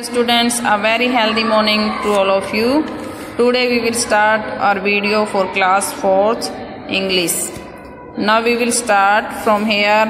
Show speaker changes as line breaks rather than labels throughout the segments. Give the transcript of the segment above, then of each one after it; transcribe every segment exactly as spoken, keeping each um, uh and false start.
students, a very healthy morning to all of you. Today we will start our video for class fourth English. Now we will start from here.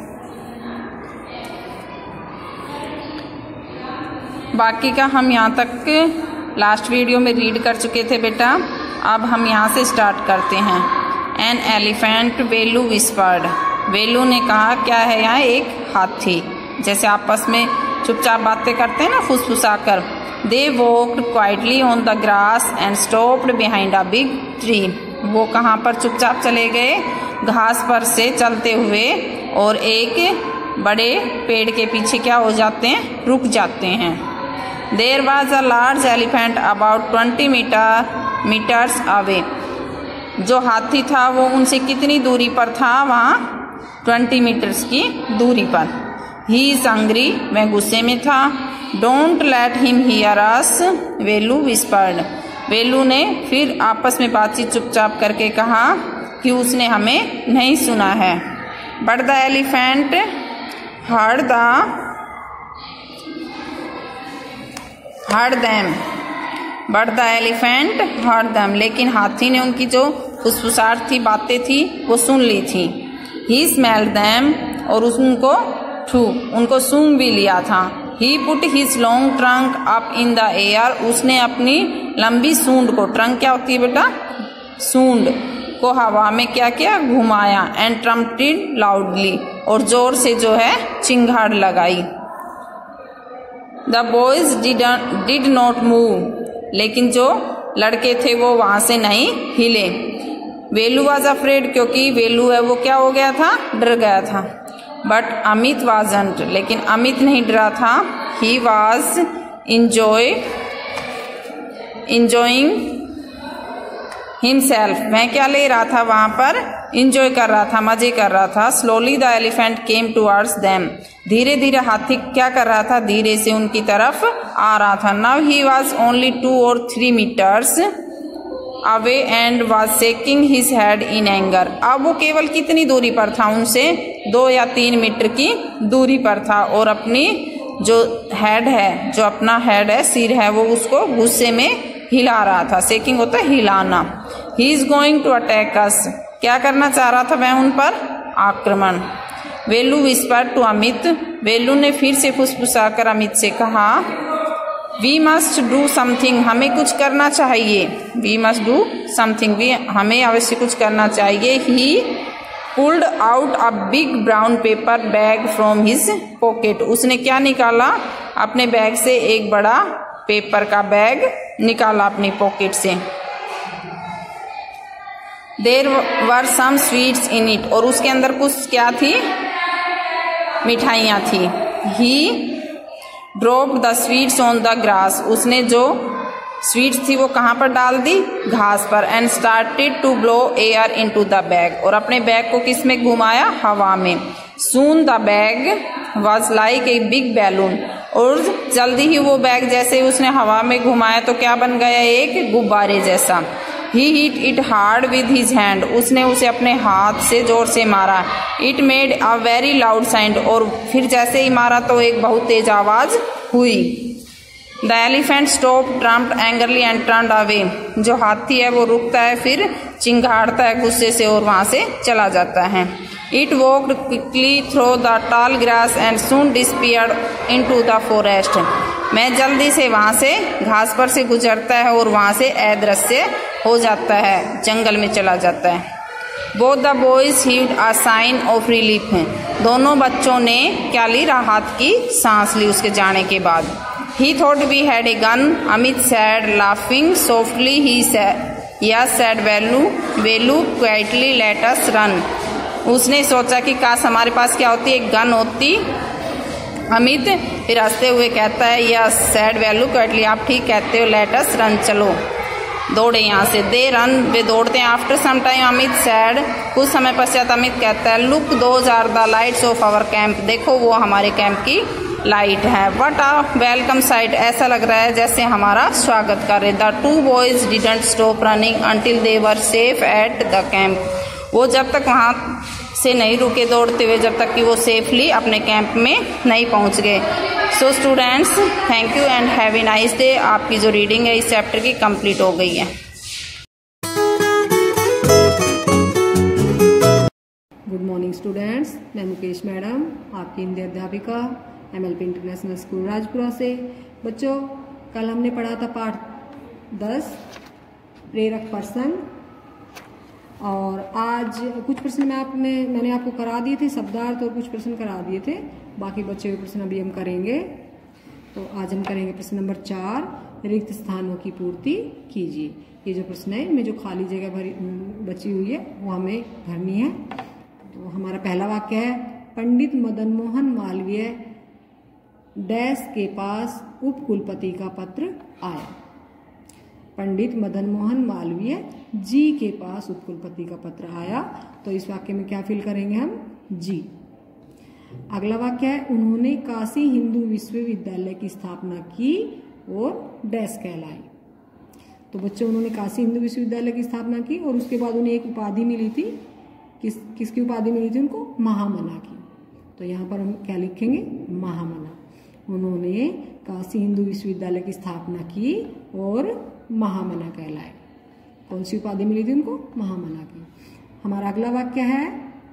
बाकी का हम यहाँ तक last video में read कर चुके थे बेटा. अब हम यहाँ से स्टार्ट करते हैं. An elephant Velu whispered. Velu ने कहा क्या है यहाँ, एक हाथी. जैसे आपस में चुपचाप बातें करते हैं ना, फुसफुसा कर. They walked quietly on the grass and stopped behind a big tree. वो कहाँ पर चुपचाप चले गए, घास पर से चलते हुए, और एक बड़े पेड़ के पीछे क्या हो जाते हैं, रुक जाते हैं. There was a large elephant about twenty metre metres away. जो हाथी था वो उनसे कितनी दूरी पर था, वहाँ ट्वेंटी मीटर्स की दूरी पर. He is hungry. वह गुस्से में था. Don't let him hear us, Velu whispered. Velu ने फिर आपस में बातचीत चुपचाप करके कहा कि उसने हमें नहीं सुना है. But the elephant heard the heard them but the elephant heard them. लेकिन हाथी ने उनकी जो फुसफुसाहट थी, बातें थी, वो सुन ली थी. He smelled them. और उनको ठू उनको सूंघ भी लिया था. He put his long trunk up in the air. उसने अपनी लंबी सूंड को, ट्रंक क्या होती है बेटा, सूंड को हवा में क्या किया, घुमाया. And trumpeted loudly. और जोर से जो है चिंगाड़ लगाई. The boys did not move. लेकिन जो लड़के थे वो वहां से नहीं हिले. Velu was afraid. क्योंकि वेलू है वो क्या हो गया था, डर गया था. But Amit wasn't. लेकिन अमित नहीं डरा था. He was enjoy enjoying himself. वह क्या ले रहा था, वहां पर इंजॉय कर रहा था, मजे कर रहा था. Slowly the elephant came towards them. धीरे धीरे हाथी क्या कर रहा था, धीरे से उनकी तरफ आ रहा था. Now he was only two or three metres away and was shaking his head in anger. अब वो केवल कितनी दूरी पर था उनसे, दो या तीन मीटर की दूरी पर था. और अपनी जो हेड है, जो अपना हेड है, सिर है, वो उसको गुस्से में हिला रहा था. शेकिंग होता है हिलाना. He is going to attack us. क्या करना चाह रहा था वह, उन पर आक्रमण. Velu whispered to Amit. वेलू ने फिर से फुसफुसाकर अमित से कहा, वी मस्ट डू समथिंग. हमें कुछ करना चाहिए. We must do something. We हमें अवश्य कुछ करना चाहिए. He pulled out a big brown paper bag from his pocket. उसने क्या निकाला, अपने बैग से एक बड़ा पेपर का बैग निकाला अपनी पॉकेट से. There were some sweets in it. और उसके अंदर कुछ क्या थी, मिठाइयाँ थी. He dropped the sweets on the grass. उसने जो स्वीट्स थी वो कहाँ पर डाल दी, घास पर. And started to blow air into the bag. और अपने बैग को किस में घुमाया, हवा में. Soon the bag was like a big balloon. और जल्दी ही वो बैग जैसे उसने हवा में घुमाया तो क्या बन गया, एक गुब्बारे जैसा. He hit it hard with his hand. उसने उसे अपने हाथ से जोर से मारा. It made a very loud sound. और फिर जैसे ही मारा तो एक बहुत तेज आवाज हुई. The elephant stop trumped angrily and turned away. जो हाथी है वो रुकता है, फिर चिंगाड़ता है गुस्से से और वहां से चला जाता है. It walked quickly through the tall grass and soon disappeared into the forest. मैं जल्दी से वहां से घास पर से गुजरता है और वहां से अदृश्य हो जाता है, जंगल में चला जाता है. Both the boys heaved a sign of relief. दोनों बच्चों ने क्या ली, राहत की सांस ली उसके जाने के बाद. He thought we had a gun, Amit said laughing softly. He yes said Velu Velu quietly let us run. उसने सोचा कि काश हमारे पास क्या होती, एक गन होती. अमित फिर हंसते हुए कहता है, यस सैड वेलू क्वाइटली. आप ठीक कहते हो, लेट अस रन, चलो दौड़े यहाँ से. They run. वे दौड़ते हैं. After some time Amit said. कुछ समय पश्चात अमित कहता है, look those are the lights of our camp. देखो वो हमारे कैंप की लाइट है. What a welcome sight. ऐसा लग रहा है जैसे हमारा स्वागत कर रहे. The two boys didn't stop running until they were safe at the camp. वो जब तक वहाँ से नहीं रुके दौड़ते हुए, जब तक कि वो सेफली अपने कैंप में नहीं पहुँच गए. So students, thank you and have a nice day. आपकी जो रीडिंग है इस चैप्टर की कंप्लीट हो गई है।
गुड मॉर्निंग स्टूडेंट्स, मैं मुकेश मैडम, आपकी हिंदी अध्यापिका एमएलपी इंटरनेशनल स्कूल राजपुरा से। बच्चों, कल हमने पढ़ा था पाठ दस, प्रेरक प्रसंग, और आज कुछ प्रश्न मैं आप में मैंने आपको करा दिए थे, शब्दार्थ और कुछ प्रश्न करा दिए थे। बाकी बचे हुए प्रश्न अभी हम करेंगे। तो आज हम करेंगे प्रश्न नंबर चार, रिक्त स्थानों की पूर्ति कीजिए। ये जो प्रश्न है इनमें जो खाली जगह भरी बची हुई है वो हमें भरनी है। तो हमारा पहला वाक्य है, पंडित मदन मोहन मालवीय डैश के पास उप कुलपति का पत्र आया। पंडित मदन मोहन मालवीय जी के पास उप कुलपति का पत्र आया। तो इस वाक्य में क्या फिल करेंगे हम? जी। अगला वाक्य है, उन्होंने काशी हिंदू विश्वविद्यालय की स्थापना की और डैश कहलाई। तो बच्चों, उन्होंने काशी हिंदू विश्वविद्यालय की स्थापना की और उसके बाद उन्हें एक उपाधि मिली थी। किस किसकी उपाधि मिली थी उनको? महामना की। तो यहाँ पर हम क्या लिखेंगे? महामना। उन्होंने काशी हिंदू विश्वविद्यालय की स्थापना की और महामना कहलाए। कौन सी उपाधि मिली थी उनको? महामना की। हमारा अगला वाक्य है,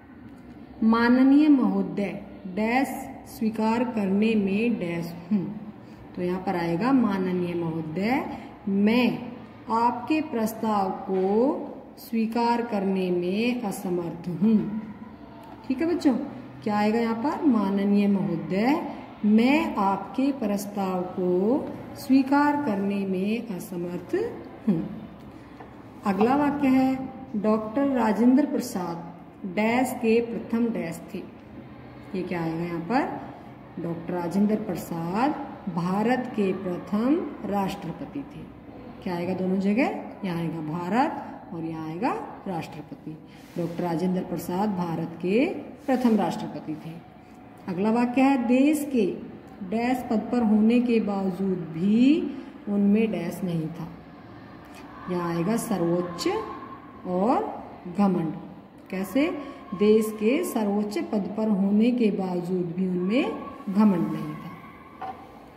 माननीय महोदय डैश स्वीकार करने में डैश हूँ। तो यहाँ पर आएगा, माननीय महोदय मैं आपके प्रस्ताव को स्वीकार करने में असमर्थ हूँ। ठीक है बच्चों, क्या आएगा यहाँ पर? माननीय महोदय मैं आपके प्रस्ताव को स्वीकार करने में असमर्थ हूँ। अगला वाक्य है, डॉक्टर राजेंद्र प्रसाद डैश के प्रथम डैश थे। ये क्या आएगा यहाँ पर? डॉक्टर राजेंद्र प्रसाद भारत के प्रथम राष्ट्रपति थे। क्या आएगा दोनों जगह? यहाँ आएगा भारत और यहाँ आएगा राष्ट्रपति। डॉक्टर राजेंद्र प्रसाद भारत के प्रथम राष्ट्रपति थे। अगला वाक्य है, देश के डैश पद पर होने के बावजूद भी उनमें डैश नहीं था। यहाँ आएगा सर्वोच्च और घमंड। कैसे? देश के सर्वोच्च पद पर होने के बावजूद भी उनमें घमंड नहीं था।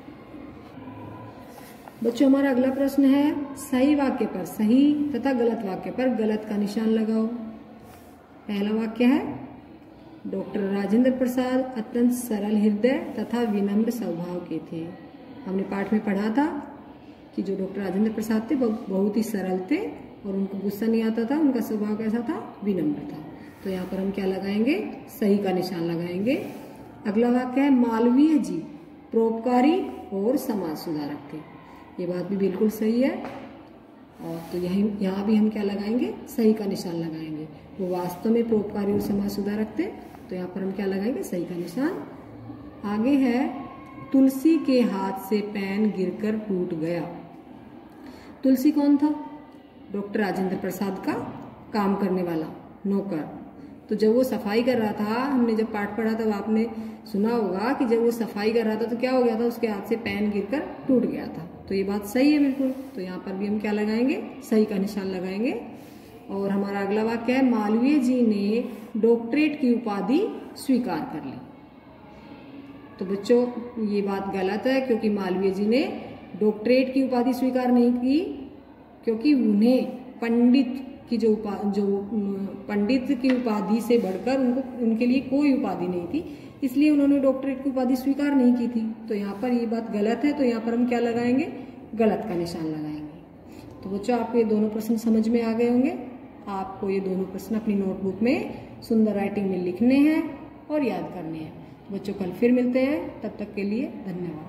बच्चों, हमारा अगला प्रश्न है, सही वाक्य पर सही तथा गलत वाक्य पर गलत का निशान लगाओ। पहला वाक्य है, डॉक्टर राजेंद्र प्रसाद अत्यंत सरल हृदय तथा विनम्र स्वभाव के थे। हमने पाठ में पढ़ा था कि जो डॉक्टर राजेंद्र प्रसाद थे बहुत ही सरल थे और उनको गुस्सा नहीं आता था। उनका स्वभाव कैसा था? विनम्र था। तो यहाँ पर हम क्या लगाएंगे? सही का निशान लगाएंगे। अगला वाक्य है, मालवीय जी परोपकारी और समाज सुधारक थे। ये बात भी बिल्कुल सही है। और तो यही यहाँ भी हम क्या लगाएंगे? सही का निशान लगाएंगे। वो वास्तव में परोपकारी और समाज सुधारक थे। तो यहाँ पर हम क्या लगाएंगे? सही का निशान। आगे है, तुलसी के हाथ से पेन गिरकर टूट गया। तुलसी कौन था? डॉक्टर राजेंद्र प्रसाद का काम करने वाला नौकर। तो जब वो सफाई कर रहा था, हमने जब पाठ पढ़ा था, आपने सुना होगा कि जब वो सफाई कर रहा था तो क्या हो गया था? उसके हाथ से पेन गिरकर टूट गया था। तो ये बात सही है बिल्कुल। तो यहाँ पर भी हम क्या लगाएंगे? सही का निशान लगाएंगे। और हमारा अगला वाक्य है, मालवीय जी ने डॉक्टरेट की उपाधि स्वीकार कर ली। तो बच्चों, ये बात गलत है, क्योंकि मालवीय जी ने डॉक्टरेट की उपाधि स्वीकार नहीं की, क्योंकि उन्हें पंडित की जो उपा जो पंडित की उपाधि से बढ़कर उनको उनके लिए कोई उपाधि नहीं थी, इसलिए उन्होंने डॉक्टरेट की उपाधि स्वीकार नहीं की थी। तो यहाँ पर ये बात गलत है। तो यहाँ पर हम क्या लगाएंगे? गलत का निशान लगाएंगे। तो बच्चों, आपको ये दोनों प्रश्न समझ में आ गए होंगे। आपको ये दोनों प्रश्न अपनी नोटबुक में सुंदर राइटिंग में लिखने हैं और याद करने हैं। तो बच्चों, कल फिर मिलते हैं। तब तक के लिए धन्यवाद।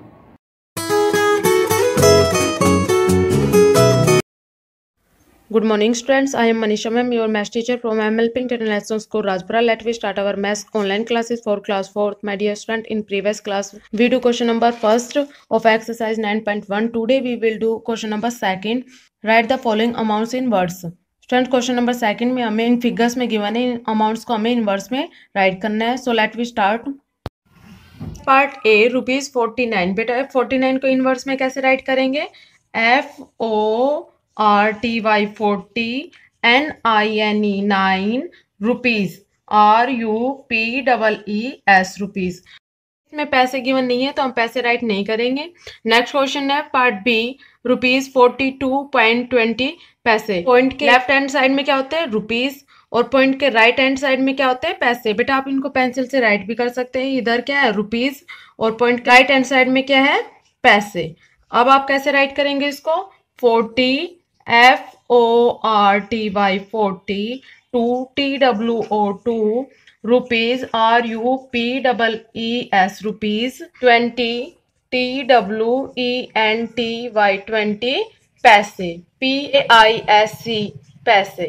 Good morning students, I am Manisha ma'am, your math teacher from M L P International School Rajpura. Let we start our math online classes for class fourth. My dear student, in previous class we do question number first of exercise nine point one. Today we will do question number second. Write the following amounts in words. Student, question number second में हमें इन figures में given है, इन amounts को हमें इन words में write करना है. So let we start. Part A, rupees forty nine. बेटा फोर्टी नाइन को इन वर्ड्स में कैसे राइट करेंगे? F O R T Y forty, N I N E nine, rupees, R U P double E S rupees. में paise given नहीं है तो हम पैसे राइट नहीं करेंगे। नेक्स्ट क्वेश्चन है part B, rupees forty two point twenty paise. Point के लेफ्ट हैंड साइड में क्या होता है, रुपीज, और पॉइंट के राइट हैंड साइड में क्या होता है, पैसे। बेटा आप इनको पेंसिल से राइट भी कर सकते हैं। इधर क्या है, रुपीज, और पॉइंट के राइट हैंड साइड में क्या है, पैसे। अब आप कैसे राइट करेंगे इसको, forty, F O R T Y forty, two T W O two, rupees R U P double E S rupees, twenty T W E N T Y twenty paise, P A I S E paise.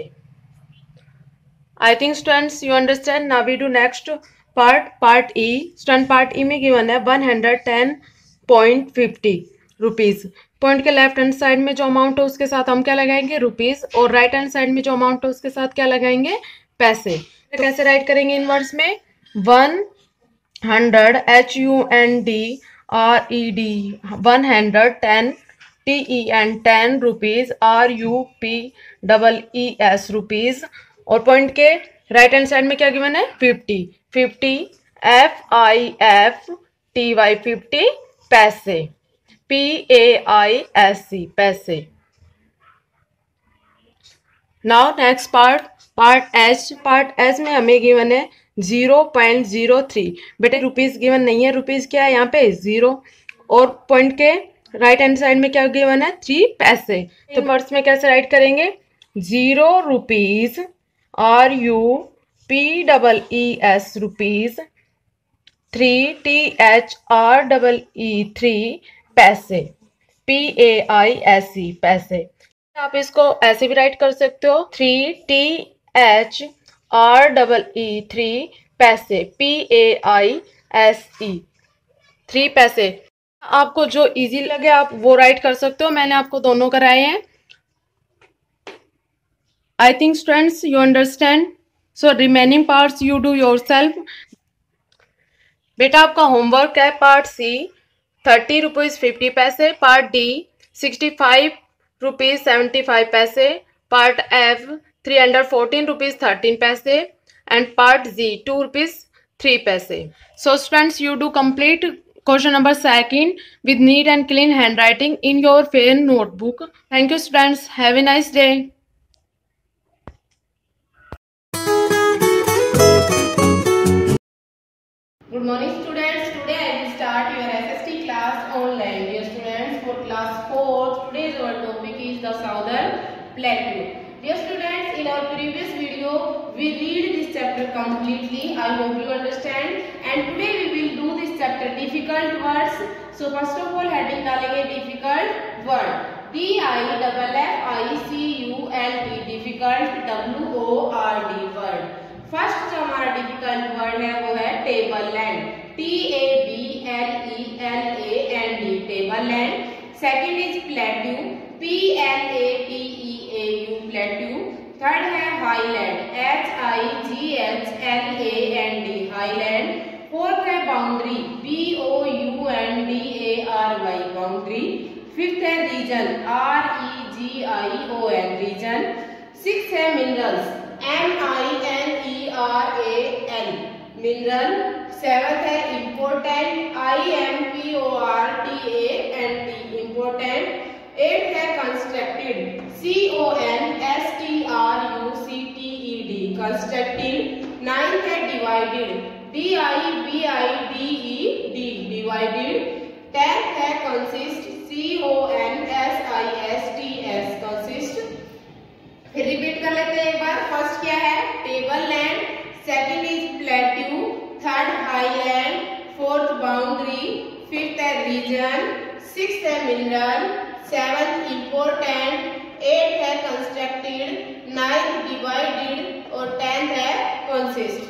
I think students you understand. Now we do next part, part E. Student part E में given है one hundred ten point fifty rupees. Point के left hand side में जो amount है उसके साथ हम क्या लगाएंगे, रुपीज, और राइट हैंड साइड में जो अमाउंट है उसके साथ क्या लगाएंगे, पैसे। तो कैसे राइट करेंगे इनवर्स में, one hundred, H U N D R E D, one hundred, ten, T E N, ten, rupees, R U P double E S rupees, और पॉइंट के राइट हैंड साइड में क्या गिवन है, fifty, fifty, F I F T Y fifty paise, P A I S E paise. Now next part, part H. Part H में हमें given है zero point zero three. बेटे rupees given नहीं है, rupees क्या है यहाँ पे, जीरो, और पॉइंट के राइट हैंड साइड में क्या गिवन है, थ्री पैसे। तो वर्ड्स में कैसे राइट करेंगे, zero rupees, R U P double E S rupees, three T H R double E three paise, P A I S E paise. आप इसको ऐसे भी राइट कर सकते हो, three T H R double E three paise, P A I S E three paise. आपको जो easy लगे आप वो राइट कर सकते हो, मैंने आपको दोनों कराए हैं। I think students you understand. So remaining parts you do yourself. बेटा आपका होमवर्क है part C thirty rupees fifty paise, part D sixty five rupees seventy five paise, part F three hundred fourteen rupees thirteen paise, and part G two rupees three paise. So students you do complete question number second with neat and clean handwriting in your fair notebook. Thank you students. Have a nice day. Good morning students. Today I will start your S S T class online. Dear students, for class four, today's our topic is the Southern Plateau. Dear students, in our previous video we read this chapter completely. I hope you understand. And today we will do this chapter difficult words. So first of all heading डालेंगे difficult word. D I F F I C U L T difficult, W O R D word. First जो हमारा difficult word है वो है table land, T A B L E L A N D table land. Second is plateau, P L A T E A U plateau. Third है highland, H I G H L A N D highland. Fourth है boundary, B O U N D A R Y boundary. Fifth है region, R E G I O N reason. Six है minerals, M I N E R A L mineral. Seventh है important, I M P O R T A N T important. Eight है constructed, C O N S T R U C T E D constructed. Ninth है divided, D I B I D E D divided. Tenth है consist, C O N S I S T S consist. फिर repeat कर लेते हैं एक बार. First क्या है, table land. Second is plateau. Third highland. Fourth boundary. Fifth है रीजन. सिक्स्थ है मिनरल. Seventh important. एट है कंस्ट्रक्टेड. नाइन्थ डिवाइडेड और टेंथ है consist.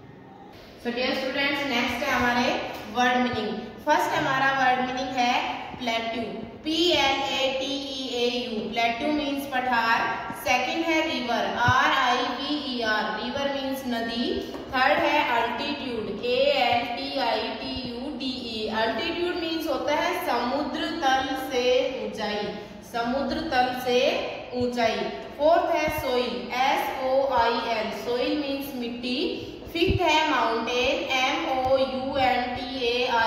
So dear students, next है हमारे वर्ड मीनिंग. फर्स्ट हमारा वर्ड मीनिंग है plateau, P L A T E A U. Plateau means पठार. सेकंड है river, R I V E R river means नदी. Third है altitude, A L T I T U D E. Altitude means होता है समुद्र तल से ऊंचाई, समुद्र तल से ऊंचाई. फोर्थ है soil, S O I L soil means मिट्टी. फिफ्थ है mountain, M O U N T A I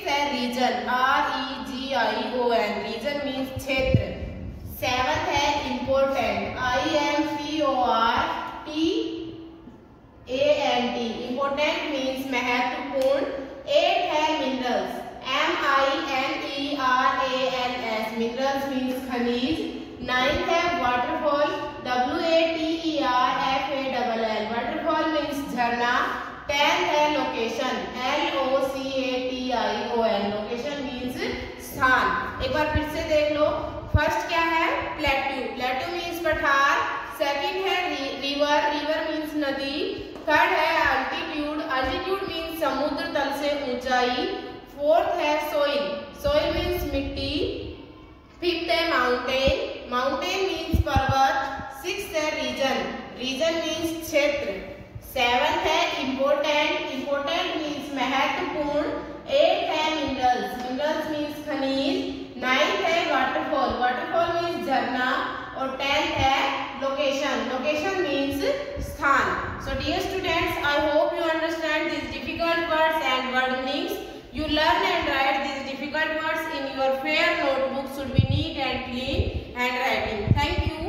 है region, R E G I O N, region means क्षेत्र। सेवंथ है important, I M P O R T A N T, important means महत्वपूर्ण। Eight है minerals, M I N E R A L S, minerals means खनिज। Ninth है waterfall, W A T E R F A double L, waterfall means झरना। Tenth है location, L O C A T I O N, location means स्थान। एक बार फिर से देख लो। First क्या है? प्लेट्यू, प्लेट्यू मीन्स पठार। सेकंड है रिवर, रिवर मीन्स नदी। थर्ड है अल्टीट्यूड, अल्टीट्यूड मीन्स समुद्र तल से ऊंचाई। फोर्थ है सोइल, सोइल मीन्स मिट्टी। फिफ्थ है माउंटेन, माउंटेन मीन्स पर्वत। सिक्स्थ है रीजन, रीजन मीन्स क्षेत्र। सेवंथ है इम्पोर्टेंट, इम्पोर्टेंट मीन्स महत्वपूर्ण। एट है मिनरल्स, मिनरल्स मीन्स खनिज। नाइन्थ है वाटरफॉल, वाटरफॉल मीन्स झरना। और टेंथ है लोकेशन, लोकेशन मीन्स स्थान। So dear students, I hope you understand these difficult words and word meanings. You learn and write these difficult words in your fair notebook. Should be neat and clean handwriting. Thank you.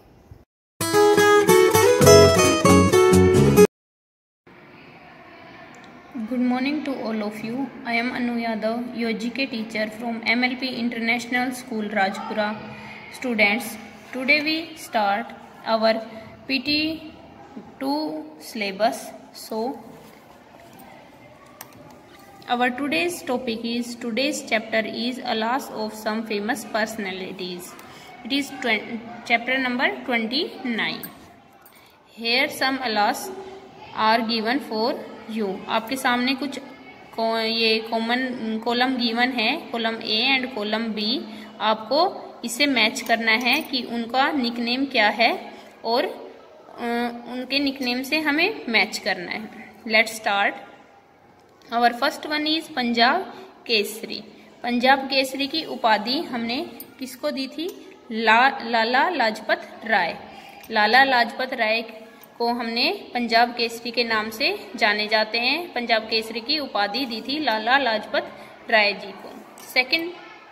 Good morning to all of you. I am Anu Yadav, your G K teacher from M L P International School Rajpura. Students, today we start our P T two syllabus. So, our today's topic is, today's chapter is Alas of Some Famous Personalities. It is chapter number twenty-nine. Here some alas are given for you. आपके सामने कुछ ये common column given है, column A and column B. आपको इसे match करना है कि उनका निकनेम क्या है और उनके निकनेम से हमें मैच करना है। Let's start. Our first one is Punjab Kesari. Punjab Kesari की उपाधि हमने किसको दी थी? ला, लाला लाजपत राय। लाला लाजपत राय को हमने पंजाब केसरी के नाम से जाने जाते हैं। पंजाब केसरी की उपाधि दी थी लाला लाजपत राय जी को। Second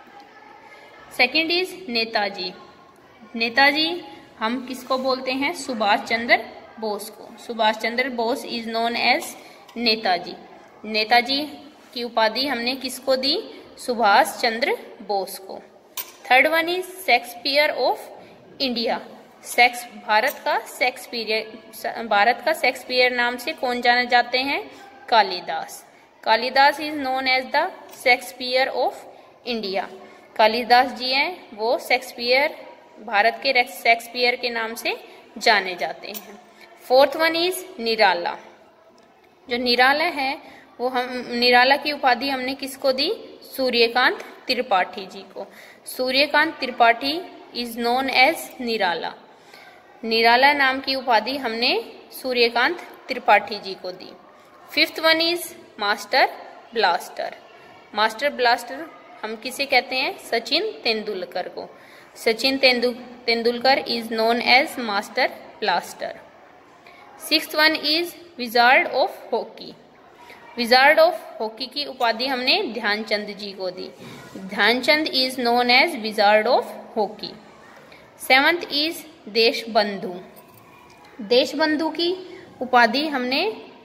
second is Netaji. Netaji हम किसको बोलते हैं? सुभाष चंद्र बोस को। Subhash Chandra Bose is known as Netaji. Netaji की उपाधि हमने किसको दी? सुभाष चंद्र बोस को। Third one is Shakespeare of India. सेक्स भारत का शेक्सपियर भारत का शेक्सपियर नाम से कौन जाने जाते हैं? Kalidas. Kalidas is known as the Shakespeare of India. Kalidas ji हैं, वो शेक्सपियर भारत के शेक्सपियर के नाम से जाने जाते हैं। Fourth one is Nirala. जो निराला है वो हम निराला की उपाधि हमने किसको दी? सूर्यकांत त्रिपाठी जी को। Suryakant Tripathi is known as Nirala. Nirala नाम की उपाधि हमने सूर्यकांत त्रिपाठी जी को दी। Fifth one is master blaster. Master blaster हम किसे कहते हैं? सचिन तेंदुलकर को। Sachin Tendu Tendulkar is known as master blaster. Sixth one is wizard of hockey. Wizard of hockey की उपाधि हमने ध्यानचंद जी को दी। Dhyanchand is known as wizard of hockey. Seventh is Deshbandhu. Deshbandhu की उपाधि हमने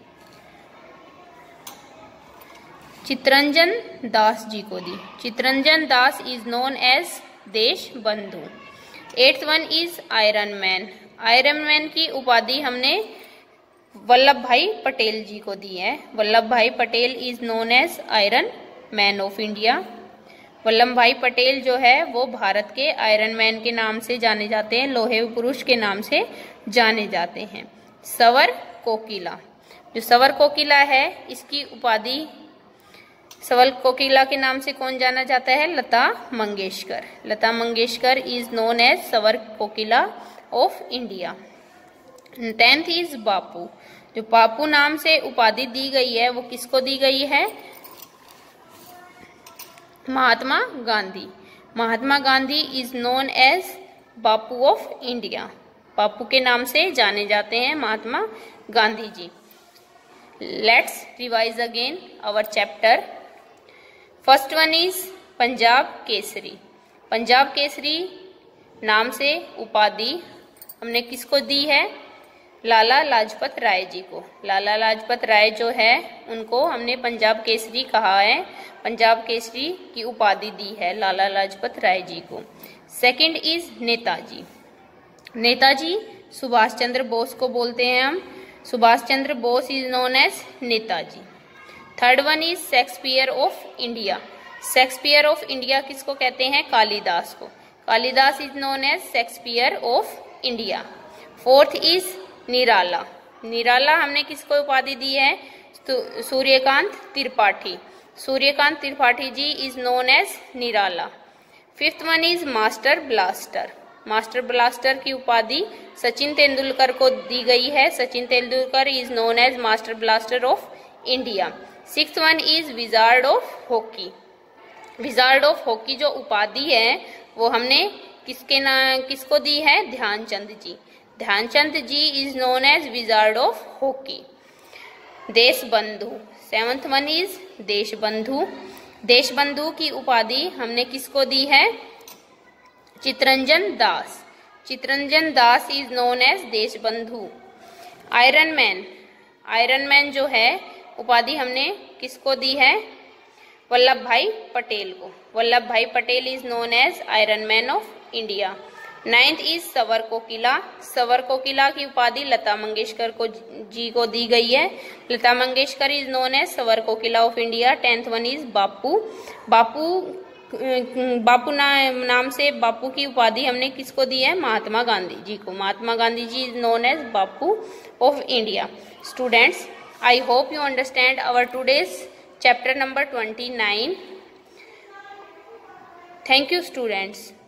चित्तरंजन दास जी को दी। Chittaranjan Das is known as Deshbandhu. Eighth one is iron man. Iron man की उपाधि हमने वल्लभ भाई पटेल जी को दी है। Vallabh Bhai Patel is known as iron man of India. Vallabh Bhai Patel जो है वो भारत के आयरन मैन के नाम से जाने जाते हैं, लोहे पुरुष के नाम से जाने जाते हैं। सवर कोकिला। जो सवर कोकिला है इसकी उपाधि सवर कोकिला के नाम से कौन जाना जाता है? Lata Mangeshkar. Lata Mangeshkar is known as Swar Kokila of India. Tenth is Bapu. जो बापू नाम से उपाधि दी गई है वो किसको दी गई है? Mahatma Gandhi. Mahatma Gandhi is known as Bapu of India. Bapu के नाम से जाने जाते हैं Mahatma Gandhi ji. Let's revise again our chapter.
First one is Punjab Kesari. Punjab Kesari नाम से उपाधि हमने किसको दी है? लाला लाजपत राय जी को। लाला लाजपत राय जो है उनको हमने पंजाब केसरी कहा है, पंजाब केसरी की उपाधि दी है लाला लाजपत राय जी को। Second is Netaji. नेताजी सुभाष चंद्र बोस को बोलते हैं हम, Subhash Chandra Bose is known as Netaji. Third one is Shakespeare of India. Shakespeare of India किसको कहते हैं? कालिदास को। Kalidas is known as Shakespeare of India. Fourth is Nirala. Nirala हमने किसको उपाधि दी है? Suryakant Tripathi. Suryakant Tripathi ji is known as Nirala. Fifth one is master blaster. Master blaster की उपाधि सचिन तेंदुलकर को दी गई है। Sachin Tendulkar is known as master blaster of India. Sixth one is wizard of hockey. Wizard of hockey जो उपाधि है वो हमने किसके ना किसको दी है? Dhyanchand ji. Dhyanchand ji is known as wizard of hockey. Deshbandhu. Seventh one is Deshbandhu. Deshbandhu की उपाधि हमने किसको दी है? Chittaranjan Das. Chittaranjan Das is known as Deshbandhu. Iron man. Iron man जो है उपाधि हमने किसको दी है? वल्लभ भाई पटेल को। Vallabh Bhai Patel is known as iron man of India. Ninth is Swar को किला। सवर को किला की उपाधि लता मंगेशकर को जी को दी गई है। Lata Mangeshkar is known as Swar Kokila of India. Tenth one is Bapu. Bapu Bapu ना, नाम से बापू की उपाधि हमने किसको दी है? महात्मा गांधी जी को। Mahatma Gandhi ji is known as Bapu of India. Students, I hope you understand our today's chapter number twenty-nine. Thank you students.